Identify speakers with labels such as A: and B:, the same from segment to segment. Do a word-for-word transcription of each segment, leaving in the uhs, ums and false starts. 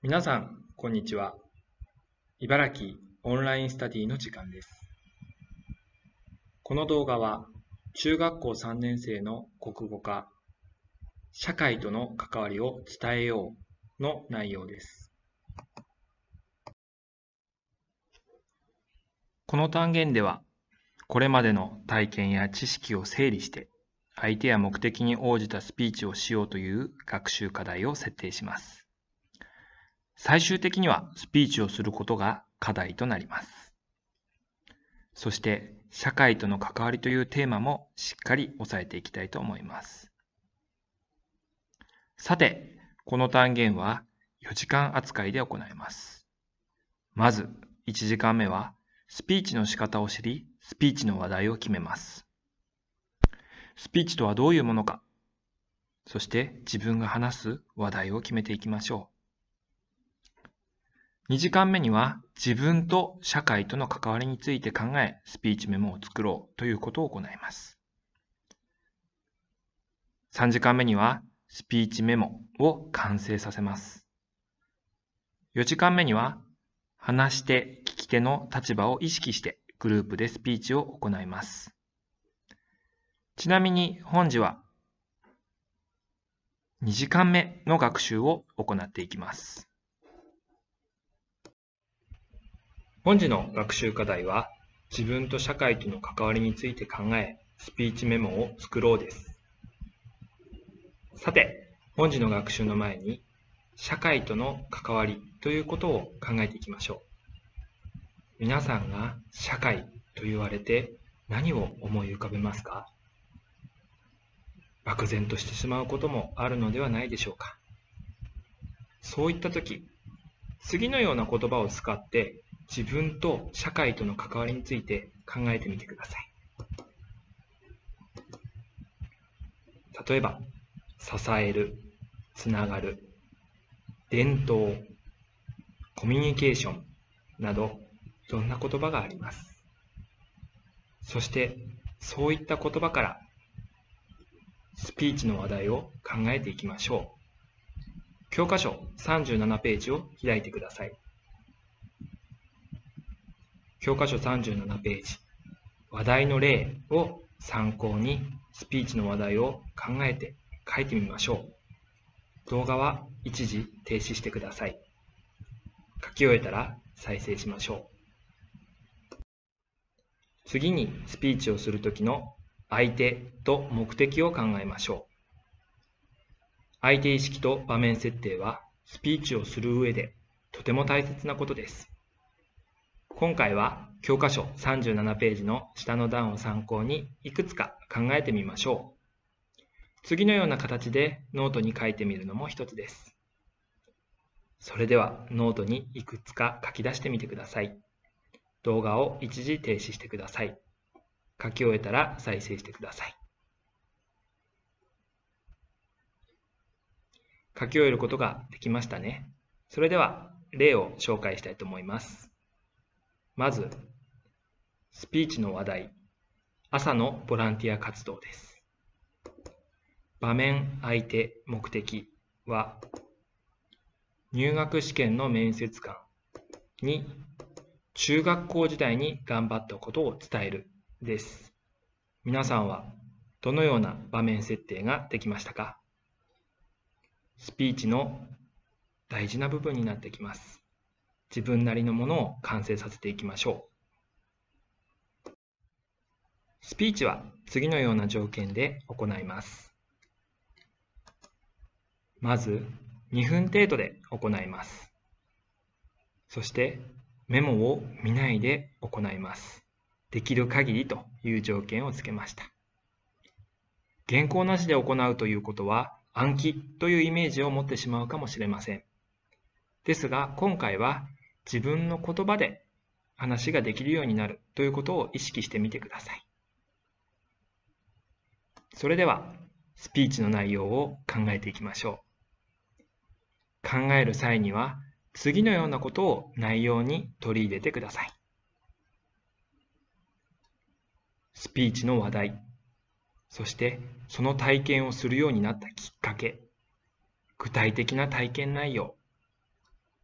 A: 皆さん、こんにちは。茨城オンラインスタディの時間です。この動画は、中学校さんねん生の国語科、社会との関わりを伝えようの内容です。この単元では、これまでの体験や知識を整理して、相手や目的に応じたスピーチをしようという学習課題を設定します。最終的にはスピーチをすることが課題となります。そして、社会との関わりというテーマもしっかり押さえていきたいと思います。さて、この単元はよじかん扱いで行います。まず、いちじかんめは、スピーチの仕方を知り、スピーチの話題を決めます。スピーチとはどういうものか、そして自分が話す話題を決めていきましょう。にじかんめには自分と社会との関わりについて考え、スピーチメモを作ろうということを行います。さんじかんめにはスピーチメモを完成させます。よじかんめには話し手、聞き手の立場を意識してグループでスピーチを行います。ちなみに本日はにじかんめの学習を行っていきます。本日の学習課題は、自分と社会との関わりについて考え、スピーチメモを作ろうです。さて、本日の学習の前に、社会との関わりということを考えていきましょう。皆さんが社会と言われて何を思い浮かべますか？漠然としてしまうこともあるのではないでしょうか。そういったとき、次のような言葉を使って、自分と社会との関わりについて考えてみてください。例えば、支える、つながる、伝統、コミュニケーションなど、いろんな言葉があります。そして、そういった言葉から、スピーチの話題を考えていきましょう。教科書さんじゅうななページを開いてください。教科書さんじゅうななページ、話題の例を参考にスピーチの話題を考えて書いてみましょう。動画は一時停止してください。書き終えたら再生しましょう。次にスピーチをするときの相手と目的を考えましょう。相手意識と場面設定はスピーチをする上でとても大切なことです。今回は教科書さんじゅうななページの下の段を参考にいくつか考えてみましょう。次のような形でノートに書いてみるのも一つです。それではノートにいくつか書き出してみてください。動画を一時停止してください。書き終えたら再生してください。書き終えることができましたね。それでは例を紹介したいと思います。まず、スピーチの話題、朝のボランティア活動です。場面、相手、目的は、入学試験の面接官に中学校時代に頑張ったことを伝えるです。皆さんはどのような場面設定ができましたか？スピーチの大事な部分になってきます。自分なりのものを完成させていきましょう。スピーチは次のような条件で行います。まず、にふん程度で行います。そして、メモを見ないで行います。できる限りという条件をつけました。原稿なしで行うということは、暗記というイメージを持ってしまうかもしれません。ですが、今回は自分の言葉で話ができるようになるということを意識してみてください。それでは、スピーチの内容を考えていきましょう。考える際には、次のようなことを内容に取り入れてください。スピーチの話題、そしてその体験をするようになったきっかけ、具体的な体験内容、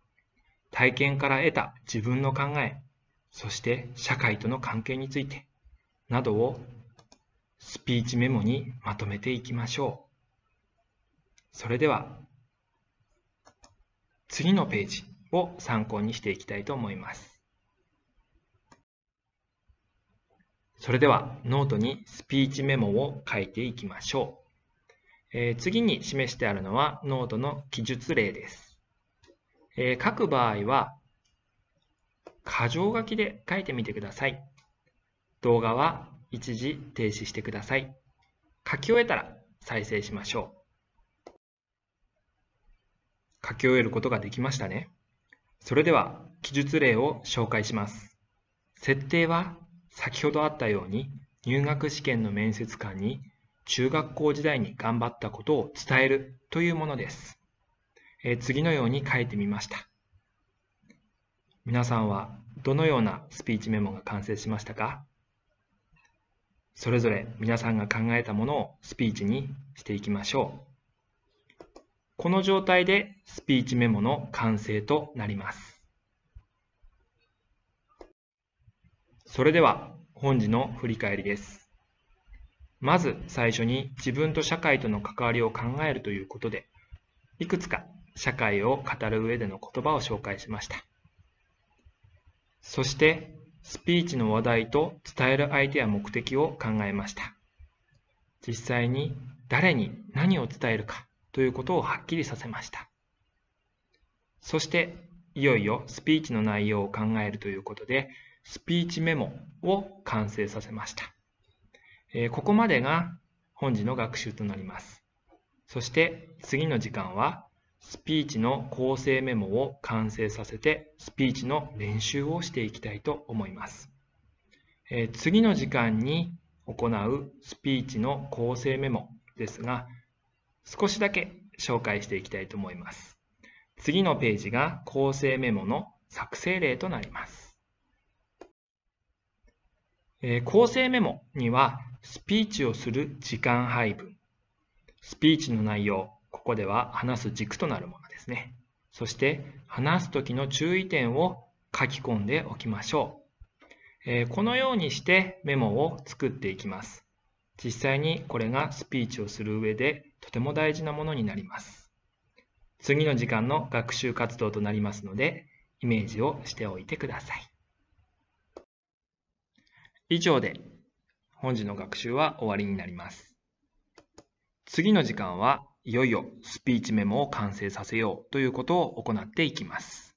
A: 体験から得た自分の考え、そして社会との関係について、などをスピーチメモにまとめていきましょう。それでは、次のページを参考にしていきたいと思います。それでは、ノートにスピーチメモを書いていきましょう。えー、次に示してあるのはノートの記述例です。えー、書く場合は、箇条書きで書いてみてください。動画は一時停止してください。書き終えたら再生しましょう。書き終えることができましたね。それでは記述例を紹介します。設定は先ほどあったように入学試験の面接官に中学校時代に頑張ったことを伝えるというものです。えー、次のように書いてみました。皆さんはどのようなスピーチメモが完成しましたか？それぞれ皆さんが考えたものをスピーチにしていきましょう。この状態でスピーチメモの完成となります。それでは本日の振り返りです。まず最初に自分と社会との関わりを考えるということで、いくつか社会を語る上での言葉を紹介しました。そしてスピーチの話題と伝える相手や目的を考えました。実際に誰に何を伝えるかということをはっきりさせました。そしていよいよスピーチの内容を考えるということで、スピーチメモを完成させました。えー、ここまでが本日の学習となります。そして次の時間はスピーチの構成メモを完成させてスピーチの練習をしていきたいと思います。えー、次の時間に行うスピーチの構成メモですが、少しだけ紹介していきたいと思います。次のページが構成メモの作成例となります。えー、構成メモにはスピーチをする時間配分、スピーチの内容、ここでは話す軸となるものですね。そして話す時の注意点を書き込んでおきましょう。えー、このようにしてメモを作っていきます。実際にこれがスピーチをする上でとても大事なものになります。次の時間の学習活動となりますので、イメージをしておいてください。以上で本日の学習は終わりになります。次の時間はいよいよスピーチメモを完成させようということを行っていきます。